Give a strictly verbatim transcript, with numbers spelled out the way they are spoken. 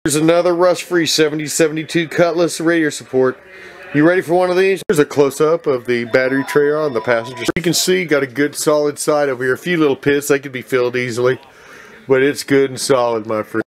Here's another rust-free seventy seventy-two Cutlass Radiator support. You ready for one of these? Here's a close-up of the battery tray on the passenger. You can see got a good solid side over here. A few little pits, they could be filled easily, but it's good and solid, my friend.